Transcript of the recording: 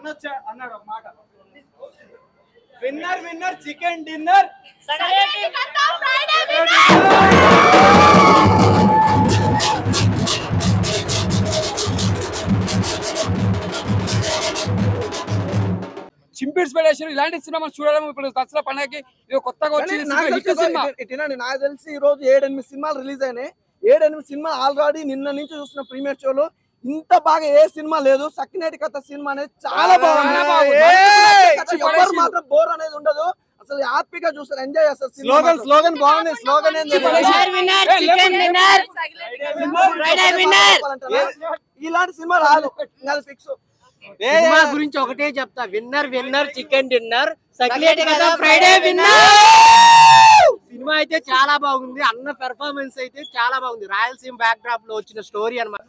అన్నాడు ఒక మాట, విన్నర్ విన్నర్ చికెన్ డిన్నర్ చింపిడ్స్ పడేసారు. ఇలాంటి సినిమా మనం చూడడం ఇప్పుడు దసరా పండుగకి ఇది కొత్తగా వచ్చింది. నాకు తెలిసి ఈ రోజు 7-8 సినిమాలు రిలీజ్ అయినాయి. 7-8 సినిమాలు ఆల్రెడీ నిన్న నుంచి చూస్తున్న ప్రీమియర్ షోలో ఇంత బాగా ఏ సినిమా లేదు. సక్కినేటి కథ సినిమా అనేది చాలా బాగుంది. ఎవరు మాత్రం బోర్ అనేది ఉండదు. అసలు హ్యాపీగా చూస్తారు, ఎంజాయ్ చేస్తారు. స్లోగన్ బాగుంది. స్లోగన్ ఇలాంటి సినిమా రాదు, ఫిక్స్. సినిమా గురించి ఒకటే చెప్తా, విన్నర్ విన్నర్ చికెన్ డిన్నర్ సక్కినేటి కథ ఫ్రైడే విన్నర్. సినిమా అయితే చాలా బాగుంది. అన్న పెర్ఫార్మెన్స్ అయితే చాలా బాగుంది. రాయలసీమ బ్యాక్ డ్రాప్ లో వచ్చిన స్టోరీ అన్నమాట.